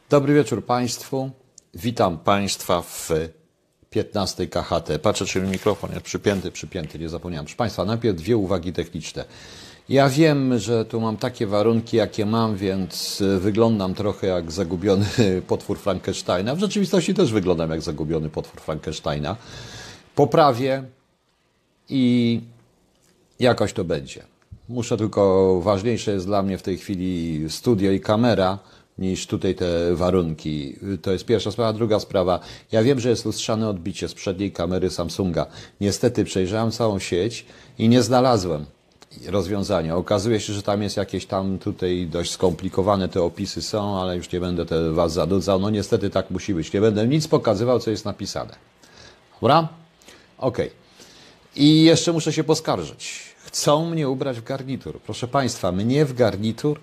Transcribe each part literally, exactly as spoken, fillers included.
Dobry wieczór Państwu. Witam Państwa w piętnastej K H T. Patrzę, czy mikrofon jest przypięty, przypięty, nie zapomniałem. Proszę Państwa, najpierw dwie uwagi techniczne. Ja wiem, że tu mam takie warunki, jakie mam, więc wyglądam trochę jak zagubiony potwór Frankensteina. W rzeczywistości też wyglądam jak zagubiony potwór Frankensteina. Poprawię i jakoś to będzie. Muszę tylko, ważniejsze jest dla mnie w tej chwili studio i kamera, niż tutaj te warunki. To jest pierwsza sprawa. Druga sprawa, ja wiem, że jest lustrzane odbicie z przedniej kamery Samsunga. Niestety przejrzałem całą sieć i nie znalazłem rozwiązania. Okazuje się, że tam jest jakieś tam tutaj dość skomplikowane te opisy są, ale już nie będę te was zanudzał. No niestety tak musi być. Nie będę nic pokazywał, co jest napisane. Dobra? Okej. Okay. I jeszcze muszę się poskarżyć. Chcą mnie ubrać w garnitur. Proszę Państwa, mnie w garnitur?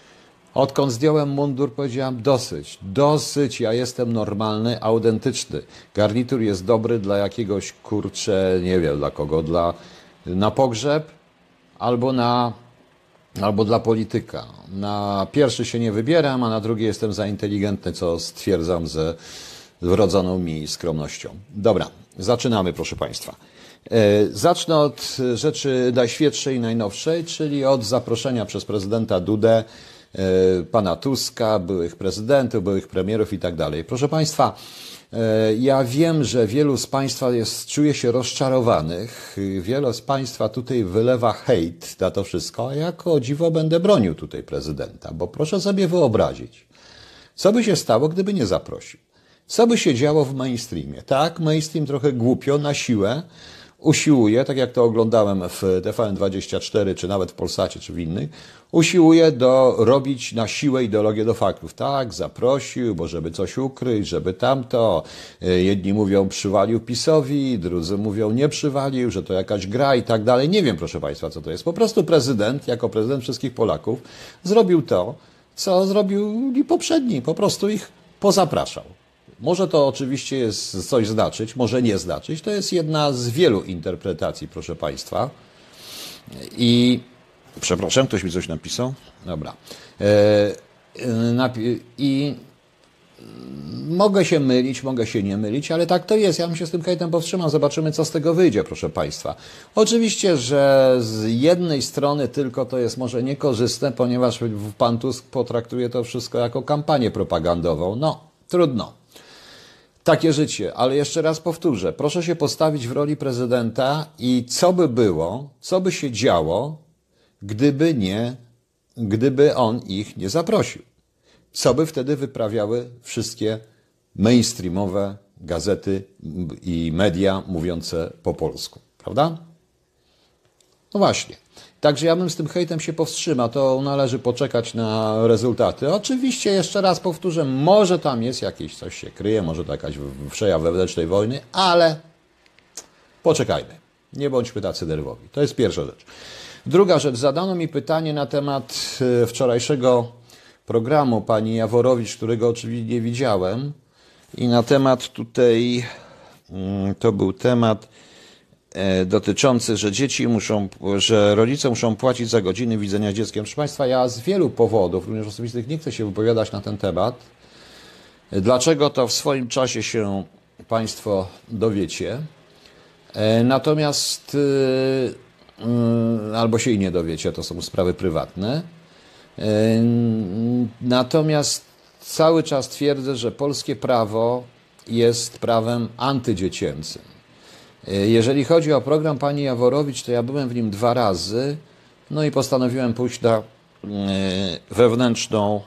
Odkąd zdjąłem mundur, powiedziałem dosyć, dosyć, ja jestem normalny, autentyczny. Garnitur jest dobry dla jakiegoś, kurczę, nie wiem dla kogo, dla, na pogrzeb albo, na, albo dla polityka. Na pierwszy się nie wybieram, a na drugi jestem za inteligentny, co stwierdzam ze wrodzoną mi skromnością. Dobra, zaczynamy, proszę Państwa. Zacznę od rzeczy najświeższej i najnowszej, czyli od zaproszenia przez prezydenta Dudę pana Tuska, byłych prezydentów, byłych premierów i tak dalej. Proszę Państwa, ja wiem, że wielu z Państwa jest, czuje się rozczarowanych. Wielu z Państwa tutaj wylewa hejt na to wszystko, a ja o dziwo będę bronił tutaj prezydenta, bo proszę sobie wyobrazić, co by się stało, gdyby nie zaprosił. Co by się działo w mainstreamie? Tak, mainstream trochę głupio, na siłę usiłuje, tak jak to oglądałem w T V N dwadzieścia cztery, czy nawet w Polsacie, czy w innych, usiłuje do, robić na siłę ideologię do faktów. Tak, zaprosił, bo żeby coś ukryć, żeby tamto. Jedni mówią przywalił PiS-owi, drudzy mówią nie przywalił, że to jakaś gra i tak dalej. Nie wiem, proszę Państwa, co to jest. Po prostu prezydent, jako prezydent wszystkich Polaków, zrobił to, co zrobił i poprzedni. Po prostu ich pozapraszał. Może to oczywiście jest coś znaczyć, może nie znaczyć. To jest jedna z wielu interpretacji, proszę Państwa. I przepraszam, ktoś mi coś napisał? Dobra. I mogę się mylić, mogę się nie mylić, ale tak to jest. Ja bym się z tym hejtem powstrzymał. Zobaczymy, co z tego wyjdzie, proszę Państwa. Oczywiście, że z jednej strony tylko to jest może niekorzystne, ponieważ pan Tusk potraktuje to wszystko jako kampanię propagandową. No, trudno. Takie życie, ale jeszcze raz powtórzę, proszę się postawić w roli prezydenta i co by było, co by się działo, gdyby nie, gdyby on ich nie zaprosił. Co by wtedy wyprawiały wszystkie mainstreamowe gazety i media mówiące po polsku, prawda? No właśnie. Także ja bym z tym hejtem się powstrzymał, to należy poczekać na rezultaty. Oczywiście, jeszcze raz powtórzę, może tam jest jakieś, coś się kryje, może to jakaś przejaw wewnętrznej wojny, ale poczekajmy. Nie bądźmy tacy nerwowi. To jest pierwsza rzecz. Druga rzecz, zadano mi pytanie na temat wczorajszego programu pani Jaworowicz, którego oczywiście nie widziałem, i na temat tutaj, to był temat dotyczący, że dzieci muszą, że rodzice muszą płacić za godziny widzenia z dzieckiem. Proszę Państwa, ja z wielu powodów, również osobistych, nie chcę się wypowiadać na ten temat. Dlaczego, to w swoim czasie się Państwo dowiecie. Natomiast albo się i nie dowiecie, to są sprawy prywatne. Natomiast cały czas twierdzę, że polskie prawo jest prawem antydziecięcym. Jeżeli chodzi o program pani Jaworowicz, to ja byłem w nim dwa razy, no i postanowiłem pójść na wewnętrzną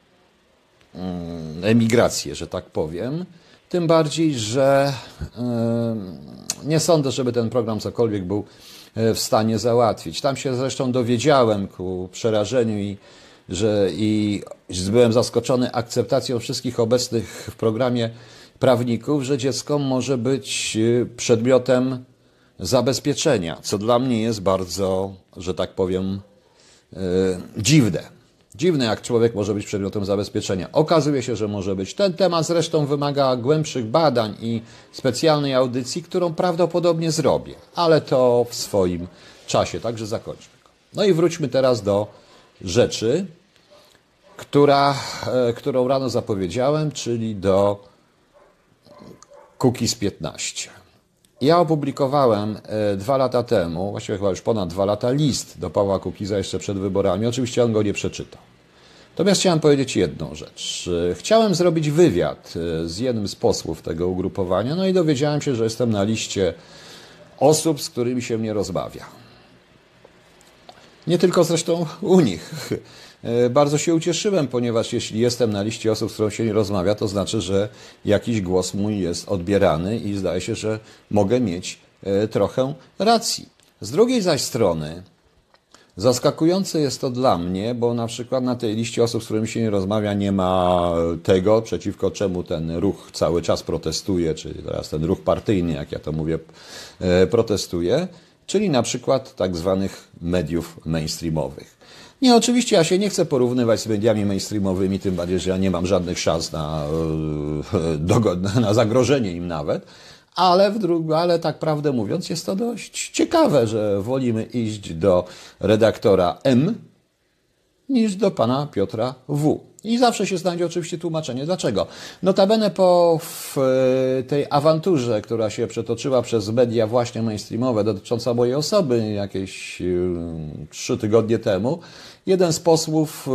emigrację, że tak powiem. Tym bardziej, że nie sądzę, żeby ten program cokolwiek był w stanie załatwić. Tam się zresztą dowiedziałem ku przerażeniu i że i byłem zaskoczony akceptacją wszystkich obecnych w programie prawników, że dziecko może być przedmiotem zabezpieczenia, co dla mnie jest bardzo, że tak powiem, yy, dziwne. Dziwne, jak człowiek może być przedmiotem zabezpieczenia. Okazuje się, że może być. Ten temat zresztą wymaga głębszych badań i specjalnej audycji, którą prawdopodobnie zrobię, ale to w swoim czasie, także zakończmy go. No i wróćmy teraz do rzeczy. która, którą rano zapowiedziałem, czyli do Kukiz piętnaście. Ja opublikowałem dwa lata temu, właściwie chyba już ponad dwa lata, list do Pawła Kukiza jeszcze przed wyborami. Oczywiście on go nie przeczytał. Natomiast chciałem powiedzieć jedną rzecz. Chciałem zrobić wywiad z jednym z posłów tego ugrupowania, no i dowiedziałem się, że jestem na liście osób, z którymi się nie rozmawia. Nie tylko zresztą u nich. Bardzo się ucieszyłem, ponieważ jeśli jestem na liście osób, z którą się nie rozmawia, to znaczy, że jakiś głos mój jest odbierany i zdaje się, że mogę mieć trochę racji. Z drugiej zaś strony zaskakujące jest to dla mnie, bo na przykład na tej liście osób, z którymi się nie rozmawia, nie ma tego, przeciwko czemu ten ruch cały czas protestuje, czyli teraz ten ruch partyjny, jak ja to mówię, protestuje, czyli na przykład tak zwanych mediów mainstreamowych. Nie, oczywiście ja się nie chcę porównywać z mediami mainstreamowymi, tym bardziej, że ja nie mam żadnych szans na, na zagrożenie im nawet, ale, w dru- ale tak prawdę mówiąc jest to dość ciekawe, że wolimy iść do redaktora M niż do pana Piotra W. I zawsze się znajdzie oczywiście tłumaczenie. Dlaczego? Notabene po w tej awanturze, która się przetoczyła przez media właśnie mainstreamowe dotycząca mojej osoby jakieś trzy tygodnie temu, jeden z posłów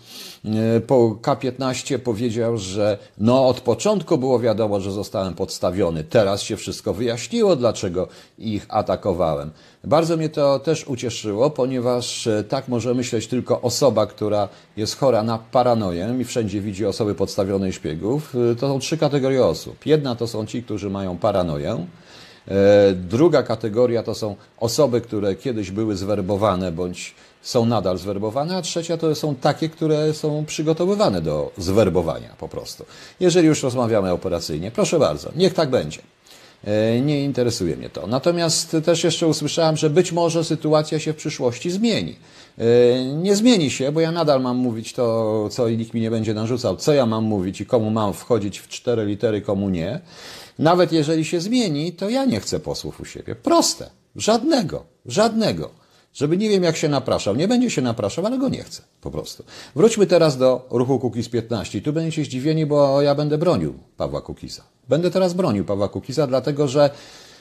po K piętnaście powiedział, że no od początku było wiadomo, że zostałem podstawiony. Teraz się wszystko wyjaśniło, dlaczego ich atakowałem. Bardzo mnie to też ucieszyło, ponieważ tak może myśleć tylko osoba, która jest chora na paranoję i wszędzie widzi osoby podstawione i szpiegów. To są trzy kategorie osób. Jedna to są ci, którzy mają paranoję. Druga kategoria to są osoby, które kiedyś były zwerbowane bądź są nadal zwerbowane, a trzecia to są takie, które są przygotowywane do zwerbowania po prostu. Jeżeli już rozmawiamy operacyjnie, proszę bardzo, niech tak będzie. Nie interesuje mnie to. Natomiast też jeszcze usłyszałem, że być może sytuacja się w przyszłości zmieni. Nie zmieni się, bo ja nadal mam mówić to, co nikt mi nie będzie narzucał, co ja mam mówić i komu mam wchodzić w cztery litery, komu nie. Nawet jeżeli się zmieni, to ja nie chcę posłów u siebie. Proste. Żadnego. Żadnego. Żeby nie wiem jak się napraszał. Nie będzie się napraszał, ale go nie chcę. Po prostu. Wróćmy teraz do ruchu Kukiz piętnaście. I tu będziecie zdziwieni, bo ja będę bronił Pawła Kukiza. Będę teraz bronił Pawła Kukiza, dlatego że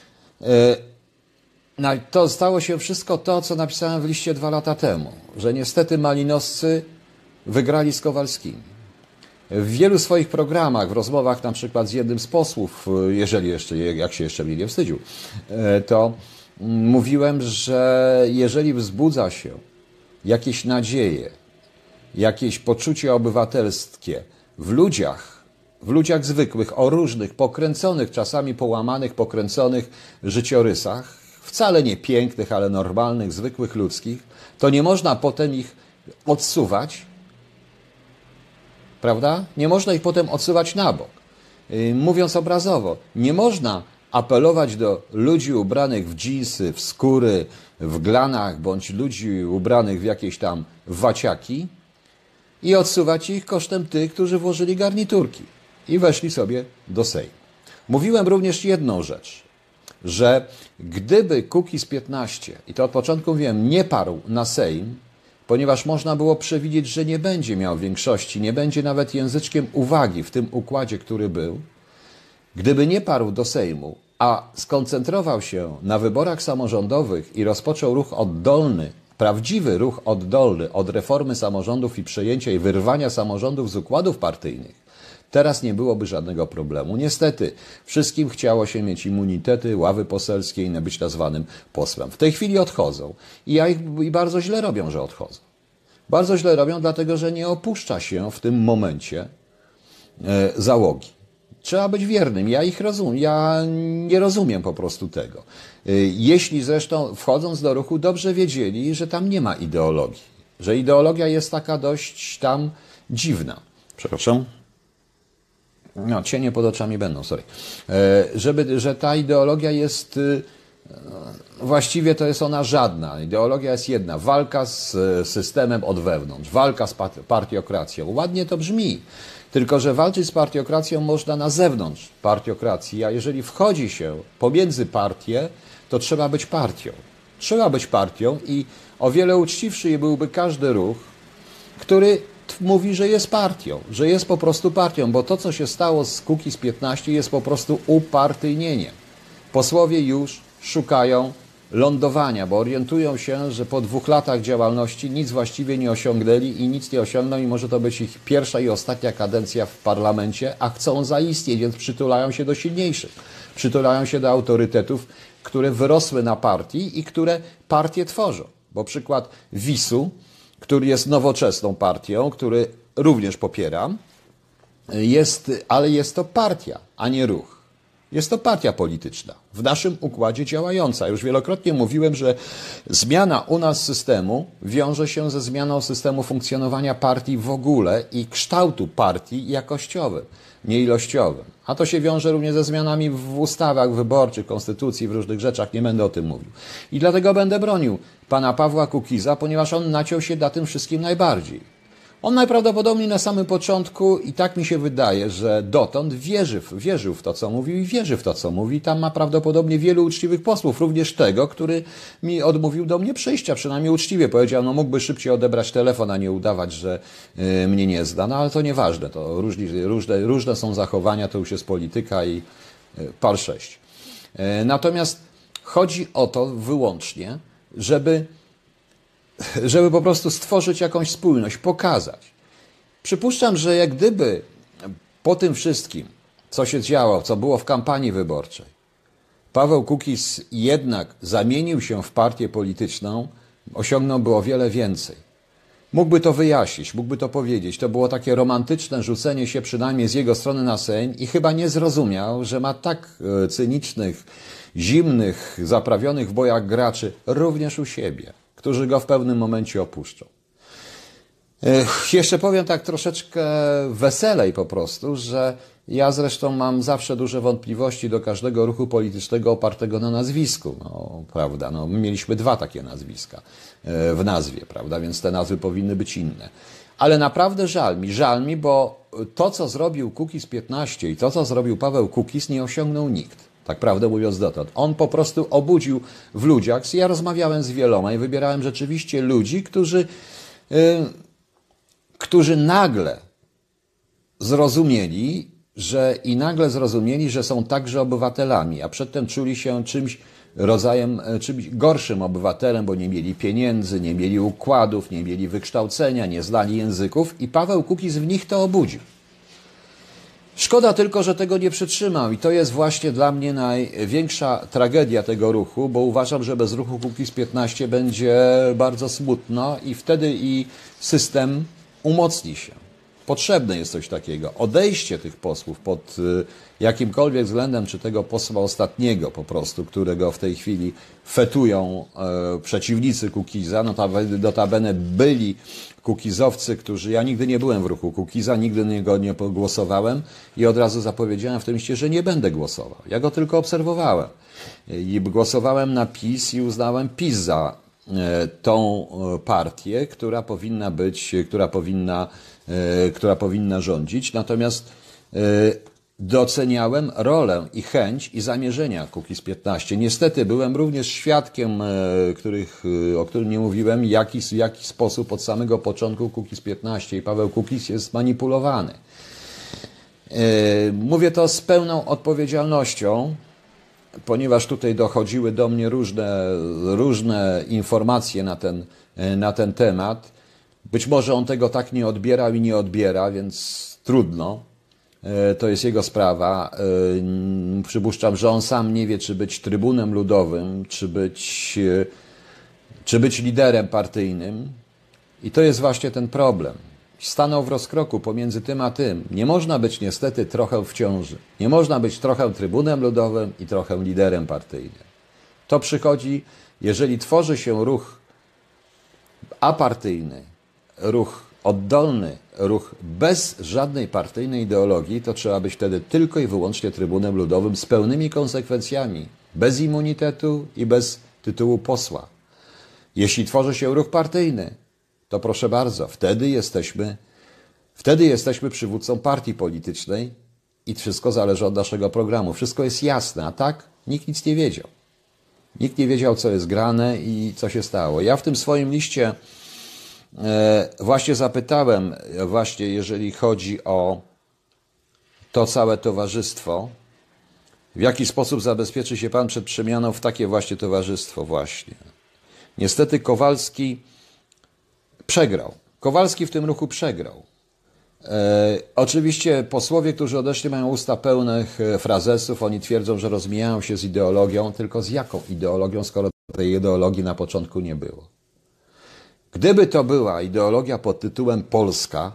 yy, to stało się wszystko to, co napisałem w liście dwa lata temu. Że niestety malinowscy wygrali z Kowalskimi. W wielu swoich programach, w rozmowach na przykład z jednym z posłów, jeżeli jeszcze, jak się jeszcze mnie nie wstydził, to mówiłem, że jeżeli wzbudza się jakieś nadzieje, jakieś poczucie obywatelskie w ludziach, w ludziach zwykłych, o różnych, pokręconych, czasami połamanych, pokręconych życiorysach, wcale nie pięknych, ale normalnych, zwykłych, ludzkich, to nie można potem ich odsuwać, prawda? Nie można ich potem odsuwać na bok. Mówiąc obrazowo, nie można apelować do ludzi ubranych w dżinsy, w skóry, w glanach, bądź ludzi ubranych w jakieś tam waciaki i odsuwać ich kosztem tych, którzy włożyli garniturki i weszli sobie do Sejmu. Mówiłem również jedną rzecz, że gdyby Kukiz piętnaście, i to od początku wiem, nie parł na Sejm, ponieważ można było przewidzieć, że nie będzie miał większości, nie będzie nawet języczkiem uwagi w tym układzie, który był, gdyby nie parł do Sejmu, a skoncentrował się na wyborach samorządowych i rozpoczął ruch oddolny, prawdziwy ruch oddolny od reformy samorządów i przejęcia i wyrwania samorządów z układów partyjnych, teraz nie byłoby żadnego problemu. Niestety, wszystkim chciało się mieć immunitety, ławy poselskie i być nazwanym posłem. W tej chwili odchodzą i, ja ich, i bardzo źle robią, że odchodzą. Bardzo źle robią, dlatego że nie opuszcza się w tym momencie e, załogi. Trzeba być wiernym. Ja ich rozumiem. Ja nie rozumiem po prostu tego. E, jeśli zresztą wchodząc do ruchu dobrze wiedzieli, że tam nie ma ideologii. Że ideologia jest taka dość tam dziwna. Przepraszam. No, cienie pod oczami będą, sorry. E, żeby, że ta ideologia jest, e, właściwie to jest ona żadna. Ideologia jest jedna. Walka z systemem od wewnątrz. Walka z partiokracją. Ładnie to brzmi. Tylko że walczyć z partiokracją można na zewnątrz partiokracji, a jeżeli wchodzi się pomiędzy partie, to trzeba być partią. Trzeba być partią i o wiele uczciwszy byłby każdy ruch, który mówi, że jest partią, że jest po prostu partią, bo to, co się stało z Kukiz piętnaście, jest po prostu upartyjnieniem. Posłowie już szukają lądowania, bo orientują się, że po dwóch latach działalności nic właściwie nie osiągnęli i nic nie osiągną i może to być ich pierwsza i ostatnia kadencja w parlamencie, a chcą zaistnieć, więc przytulają się do silniejszych. Przytulają się do autorytetów, które wyrosły na partii i które partie tworzą. Bo przykład WiS-u, który jest nowoczesną partią, który również popieram, jest, ale jest to partia, a nie ruch. Jest to partia polityczna, w naszym układzie działająca. Już wielokrotnie mówiłem, że zmiana u nas systemu wiąże się ze zmianą systemu funkcjonowania partii w ogóle i kształtu partii jakościowym, nie ilościowym. A to się wiąże również ze zmianami w ustawach wyborczych, konstytucji, w różnych rzeczach, nie będę o tym mówił. I dlatego będę bronił pana Pawła Kukiza, ponieważ on naciął się na tym wszystkim najbardziej. On najprawdopodobniej na samym początku, i tak mi się wydaje, że dotąd wierzy, wierzył w to, co mówił i wierzy w to, co mówi. Tam ma prawdopodobnie wielu uczciwych posłów, również tego, który mi odmówił do mnie przyjścia, przynajmniej uczciwie powiedział, no mógłby szybciej odebrać telefon, a nie udawać, że y, mnie nie zna, no ale to nieważne, to różni, różne, różne są zachowania, to już jest polityka i y, pal sześć. Y, natomiast chodzi o to wyłącznie, żeby żeby po prostu stworzyć jakąś spójność, pokazać. Przypuszczam, że jak gdyby po tym wszystkim, co się działo, co było w kampanii wyborczej, Paweł Kukiz jednak zamienił się w partię polityczną, osiągnąłby o wiele więcej. Mógłby to wyjaśnić, mógłby to powiedzieć. To było takie romantyczne rzucenie się przynajmniej z jego strony na Sejm i chyba nie zrozumiał, że ma tak cynicznych, zimnych, zaprawionych w bojach graczy również u siebie, którzy go w pewnym momencie opuszczą. Ech, jeszcze powiem tak troszeczkę weselej po prostu, że ja zresztą mam zawsze duże wątpliwości do każdego ruchu politycznego opartego na nazwisku. No, prawda, no, my mieliśmy dwa takie nazwiska w nazwie, prawda, więc te nazwy powinny być inne. Ale naprawdę żal mi, żal mi, bo to, co zrobił Kukiz piętnaście i to, co zrobił Paweł Kukiz, nie osiągnął nikt. Tak prawdę mówiąc dotąd. On po prostu obudził w ludziach, ja rozmawiałem z wieloma i wybierałem rzeczywiście ludzi, którzy, yy, którzy nagle zrozumieli, że i nagle zrozumieli, że są także obywatelami, a przedtem czuli się czymś rodzajem, czymś gorszym obywatelem, bo nie mieli pieniędzy, nie mieli układów, nie mieli wykształcenia, nie znali języków i Paweł Kukiz w nich to obudził. Szkoda tylko, że tego nie przytrzymał i to jest właśnie dla mnie największa tragedia tego ruchu, bo uważam, że bez ruchu Kukiz piętnaście będzie bardzo smutno i wtedy i system umocni się. Potrzebne jest coś takiego. Odejście tych posłów pod jakimkolwiek względem, czy tego posła ostatniego po prostu, którego w tej chwili fetują e, przeciwnicy Kukiza, notabene byli kukizowcy, którzy, ja nigdy nie byłem w ruchu Kukiza, nigdy na niego nie głosowałem i od razu zapowiedziałem w tym liście, że nie będę głosował. Ja go tylko obserwowałem. I głosowałem na PiS i uznałem PiS za e, tą partię, która powinna być, która powinna która powinna rządzić, natomiast doceniałem rolę i chęć i zamierzenia Kukiz piętnaście. Niestety byłem również świadkiem, których, o którym nie mówiłem, jaki, w jaki sposób od samego początku Kukiz piętnaście i Paweł Kukiz jest manipulowany. Mówię to z pełną odpowiedzialnością, ponieważ tutaj dochodziły do mnie różne, różne informacje na ten, na ten temat. Być może on tego tak nie odbierał i nie odbiera, więc trudno. To jest jego sprawa. Przypuszczam, że on sam nie wie, czy być trybunem ludowym, czy być, czy być liderem partyjnym. I to jest właśnie ten problem. Stanął w rozkroku pomiędzy tym a tym. Nie można być niestety trochę w ciąży. Nie można być trochę trybunem ludowym i trochę liderem partyjnym. To przychodzi, jeżeli tworzy się ruch apartyjny, ruch oddolny, ruch bez żadnej partyjnej ideologii, to trzeba być wtedy tylko i wyłącznie trybunem ludowym z pełnymi konsekwencjami, bez immunitetu i bez tytułu posła. Jeśli tworzy się ruch partyjny, to proszę bardzo, wtedy jesteśmy, wtedy jesteśmy przywódcą partii politycznej i wszystko zależy od naszego programu. Wszystko jest jasne, a tak nikt nic nie wiedział. Nikt nie wiedział, co jest grane i co się stało. Ja w tym swoim liście Właśnie zapytałem, właśnie jeżeli chodzi o to całe towarzystwo, w jaki sposób zabezpieczy się pan przed przemianą w takie właśnie towarzystwo właśnie. Niestety Kowalski przegrał. Kowalski w tym ruchu przegrał. E, oczywiście posłowie, którzy odeszli, mają usta pełnych frazesów. Oni twierdzą, że rozmijają się z ideologią. Tylko z jaką ideologią, skoro tej ideologii na początku nie było? Gdyby to była ideologia pod tytułem Polska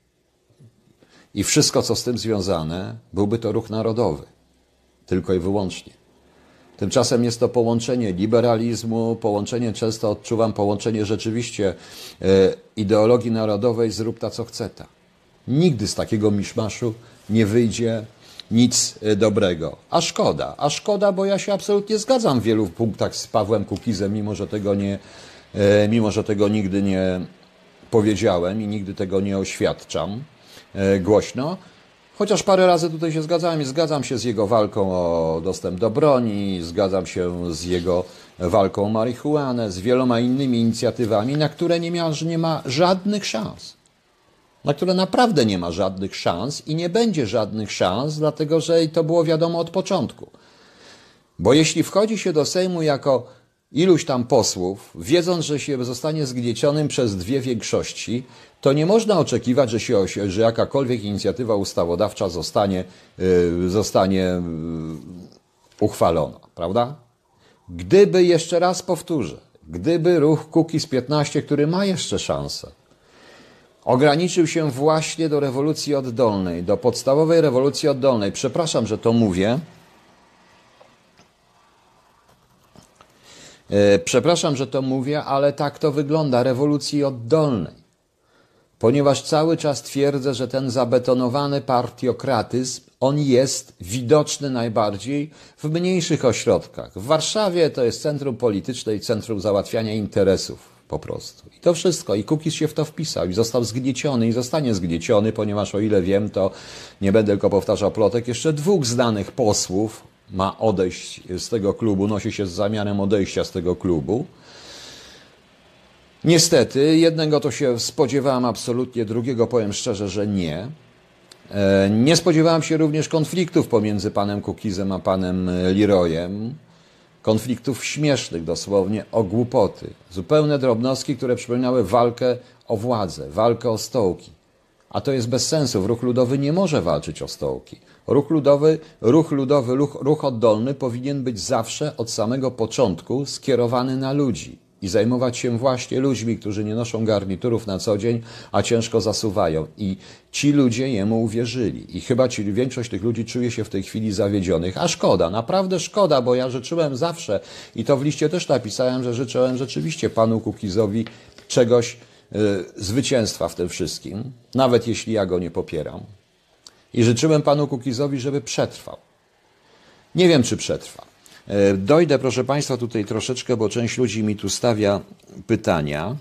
i wszystko, co z tym związane, byłby to ruch narodowy. Tylko i wyłącznie. Tymczasem jest to połączenie liberalizmu, połączenie, często odczuwam połączenie rzeczywiście e, ideologii narodowej z rób ta co chce ta. Nigdy z takiego miszmaszu nie wyjdzie nic dobrego. A szkoda, a szkoda, bo ja się absolutnie zgadzam w wielu punktach z Pawłem Kukizem, mimo że tego nie, e, mimo że tego nigdy nie powiedziałem i nigdy tego nie oświadczam e, głośno. Chociaż parę razy tutaj się zgadzałem i zgadzam się z jego walką o dostęp do broni, zgadzam się z jego walką o marihuanę, z wieloma innymi inicjatywami, na które nie ma, nie ma żadnych szans. Na które naprawdę nie ma żadnych szans i nie będzie żadnych szans, dlatego że to było wiadomo od początku. Bo jeśli wchodzi się do Sejmu jako iluś tam posłów, wiedząc, że się zostanie zgniecionym przez dwie większości, to nie można oczekiwać, że, się, że jakakolwiek inicjatywa ustawodawcza zostanie, yy, zostanie yy, uchwalona, prawda? Gdyby, jeszcze raz powtórzę, gdyby ruch Kukiz piętnaście, który ma jeszcze szansę, ograniczył się właśnie do rewolucji oddolnej, do podstawowej rewolucji oddolnej, przepraszam, że to mówię, Przepraszam, że to mówię, ale tak to wygląda, rewolucji oddolnej. Ponieważ cały czas twierdzę, że ten zabetonowany partiokratyzm, on jest widoczny najbardziej w mniejszych ośrodkach. W Warszawie to jest centrum polityczne i centrum załatwiania interesów po prostu. I to wszystko. I Kukiz się w to wpisał i został zgnieciony i zostanie zgnieciony, ponieważ o ile wiem, to nie będę tylko powtarzał plotek, jeszcze dwóch znanych posłów ma odejść z tego klubu, nosi się z zamiarem odejścia z tego klubu. Niestety, jednego to się spodziewałem absolutnie, drugiego powiem szczerze, że nie. Nie spodziewałem się również konfliktów pomiędzy panem Kukizem a panem Leroyem. Konfliktów śmiesznych dosłownie, o głupoty. Zupełne drobnostki, które przypominały walkę o władzę, walkę o stołki. A to jest bez sensu. Ruch ludowy nie może walczyć o stołki. Ruch ludowy, ruch ludowy, ruch, ruch oddolny powinien być zawsze od samego początku skierowany na ludzi i zajmować się właśnie ludźmi, którzy nie noszą garniturów na co dzień, a ciężko zasuwają. I ci ludzie jemu uwierzyli. I chyba ci, większość tych ludzi czuje się w tej chwili zawiedzionych. A szkoda, naprawdę szkoda, bo ja życzyłem zawsze, i to w liście też napisałem, że życzyłem rzeczywiście panu Kukizowi czegoś, yy, zwycięstwa w tym wszystkim, nawet jeśli ja go nie popieram. I życzyłem panu Kukizowi, żeby przetrwał. Nie wiem, czy przetrwa. Dojdę, proszę państwa, tutaj troszeczkę, bo część ludzi mi tu stawia pytania.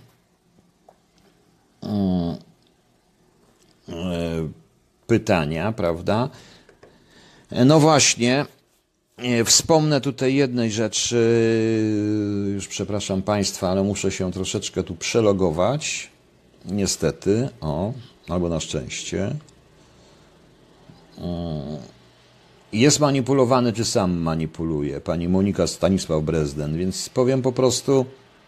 Pytania, prawda? No właśnie, wspomnę tutaj jednej rzeczy, już przepraszam państwa, ale muszę się troszeczkę tu przelogować. Niestety, o, albo na szczęście. Jest manipulowany, czy sam manipuluje? Pani Monika Stanisław Brezden, więc powiem po prostu,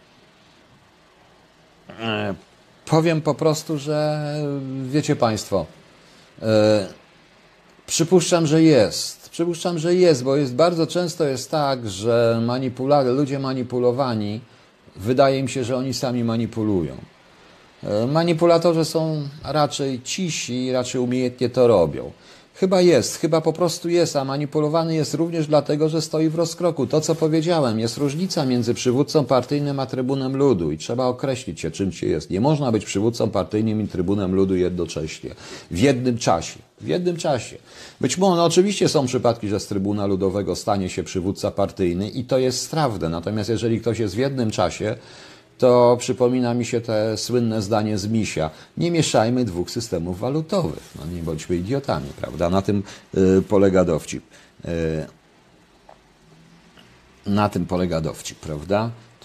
e, powiem po prostu, że wiecie państwo, e, przypuszczam, że jest. Przypuszczam, że jest, bo jest bardzo często jest tak, że manipula ludzie manipulowani, wydaje mi się, że oni sami manipulują. E, manipulatorzy są raczej cisi, raczej umiejętnie to robią. Chyba jest, chyba po prostu jest, a manipulowany jest również dlatego, że stoi w rozkroku. To, co powiedziałem, jest różnica między przywódcą partyjnym a trybunem ludu i trzeba określić się, czym się jest. Nie można być przywódcą partyjnym i trybunem ludu jednocześnie, w jednym czasie. W jednym czasie. Być może, no oczywiście są przypadki, że z trybuna ludowego stanie się przywódca partyjny i to jest strawne. Natomiast jeżeli ktoś jest w jednym czasie, to przypomina mi się te słynne zdanie z Misia. Nie mieszajmy dwóch systemów walutowych. No nie bądźmy idiotami, prawda? Na tym y, polega dowcip. Y, na tym polega dowcip, prawda?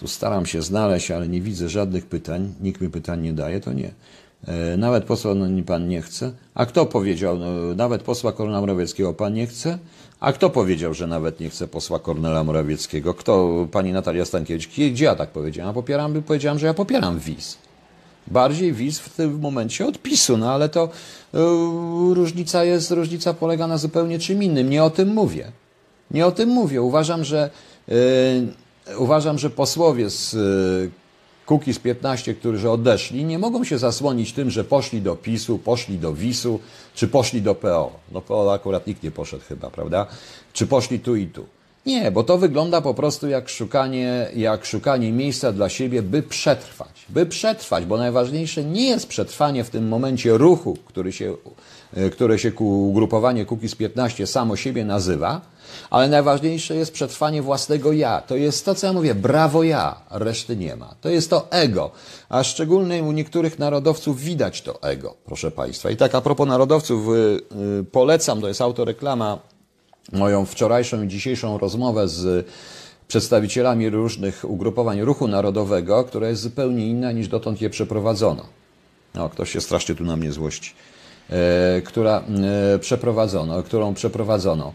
Tu staram się znaleźć, ale nie widzę żadnych pytań. Nikt mi pytań nie daje, to nie. Nawet posła no, pan nie chce. A kto powiedział, no, nawet posła Kornela Morawieckiego pan nie chce? A kto powiedział, że nawet nie chce posła Kornela Morawieckiego? Kto? Pani Natalia Stankiewicz. Gdzie ja tak powiedziałem? Ja popieram, powiedziałem, że ja popieram W I S. Bardziej W I S w tym momencie od PiSu, no ale to yy, różnica jest, różnica polega na zupełnie czym innym. Nie o tym mówię. Nie o tym mówię. Uważam, że yy, uważam, że posłowie z yy, Kukiz piętnaście, którzy odeszli, nie mogą się zasłonić tym, że poszli do PiSu, poszli do W I S-u, czy poszli do P O. Do P O akurat nikt nie poszedł chyba, prawda? Czy poszli tu i tu. Nie, bo to wygląda po prostu jak szukanie, jak szukanie miejsca dla siebie, by przetrwać. By przetrwać, bo najważniejsze nie jest przetrwanie w tym momencie ruchu, który się, które się ugrupowanie Kukiz piętnaście samo siebie nazywa, ale najważniejsze jest przetrwanie własnego ja. To jest to, co ja mówię, brawo ja, reszty nie ma. To jest to ego, a szczególnie u niektórych narodowców widać to ego, proszę Państwa. I tak a propos narodowców, yy, polecam, to jest autoreklama, moją wczorajszą i dzisiejszą rozmowę z przedstawicielami różnych ugrupowań ruchu narodowego, która jest zupełnie inna niż dotąd je przeprowadzono. No, ktoś się strasznie tu na mnie złości. E, która e, przeprowadzono, którą przeprowadzono.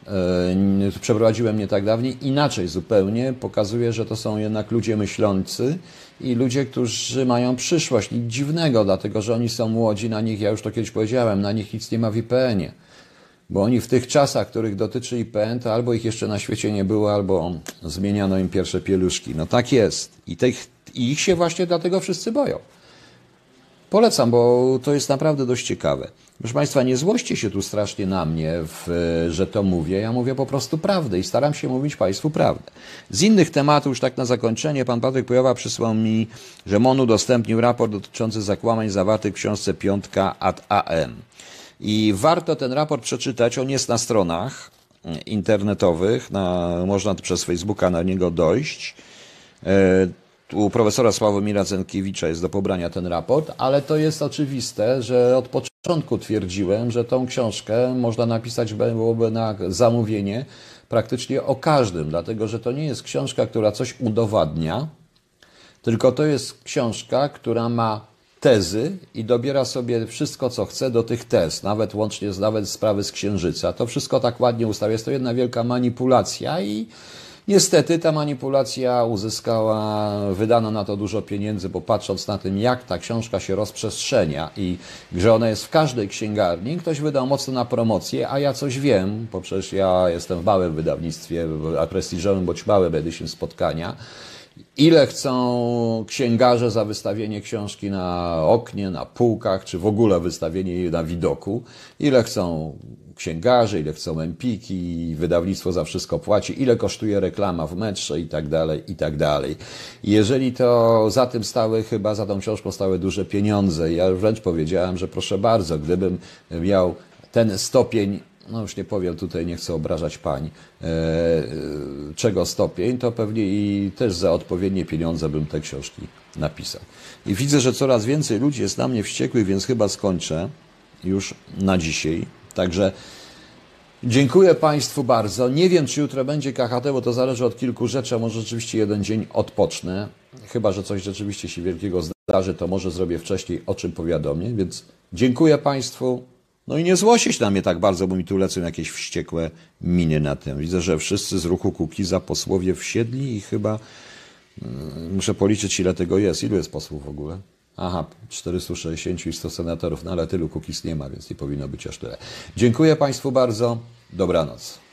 E, przeprowadziłem nie tak dawniej, inaczej zupełnie, pokazuje, że to są jednak ludzie myślący i ludzie, którzy mają przyszłość. Nic dziwnego, dlatego że oni są młodzi, na nich, ja już to kiedyś powiedziałem, na nich nic nie ma w I P N ie. Bo oni w tych czasach, których dotyczy I P N, to albo ich jeszcze na świecie nie było, albo zmieniano im pierwsze pieluszki. No tak jest. I, tych, i ich się właśnie dlatego wszyscy boją. Polecam, bo to jest naprawdę dość ciekawe. Proszę Państwa, nie złoście się tu strasznie na mnie, w, że to mówię. Ja mówię po prostu prawdę i staram się mówić Państwu prawdę. Z innych tematów, już tak na zakończenie, pan Patryk Pojowa przysłał mi, że M O N udostępnił raport dotyczący zakłamań zawartych w książce Piątka ad A M. I warto ten raport przeczytać, on jest na stronach internetowych, na, można przez Facebooka na niego dojść. U profesora Sławomira Zenkiewicza jest do pobrania ten raport, ale to jest oczywiste, że od początku twierdziłem, że tą książkę można napisać byłoby na zamówienie praktycznie o każdym, dlatego że to nie jest książka, która coś udowadnia, tylko to jest książka, która ma tezy i dobiera sobie wszystko, co chce do tych tez, nawet łącznie z nawet sprawy z Księżyca. To wszystko tak ładnie ustawia. Jest to jedna wielka manipulacja i niestety ta manipulacja uzyskała, wydano na to dużo pieniędzy, bo patrząc na tym, jak ta książka się rozprzestrzenia i że ona jest w każdej księgarni, ktoś wydał mocno na promocję, a ja coś wiem, bo przecież ja jestem w małym wydawnictwie, a prestiżowym bądź małym edycją spotkania. Ile chcą księgarze za wystawienie książki na oknie, na półkach, czy w ogóle wystawienie jej na widoku? Ile chcą księgarze, ile chcą empiki, wydawnictwo za wszystko płaci, ile kosztuje reklama w metrze i tak dalej, i tak dalej. Jeżeli to za tym stały, chyba za tą książką stały duże pieniądze. Ja wręcz powiedziałem, że proszę bardzo, gdybym miał ten stopień, no już nie powiem tutaj, nie chcę obrażać pań, e, czego stopień, to pewnie i też za odpowiednie pieniądze bym te książki napisał. I widzę, że coraz więcej ludzi jest na mnie wściekłych, więc chyba skończę już na dzisiaj. Także dziękuję Państwu bardzo. Nie wiem, czy jutro będzie K H T, bo to zależy od kilku rzeczy, a może rzeczywiście jeden dzień odpocznę. Chyba że coś rzeczywiście się wielkiego zdarzy, to może zrobię wcześniej, o czym powiadomię, więc dziękuję Państwu. No i nie złościć na mnie tak bardzo, bo mi tu lecą jakieś wściekłe miny na tym. Widzę, że wszyscy z ruchu Kukiza posłowie wsiedli i chyba yy, muszę policzyć, ile tego jest. Ilu jest posłów w ogóle? Aha, czterysta sześćdziesiąt i sto senatorów, no ale tylu Kukiz nie ma, więc nie powinno być aż tyle. Dziękuję Państwu bardzo. Dobranoc.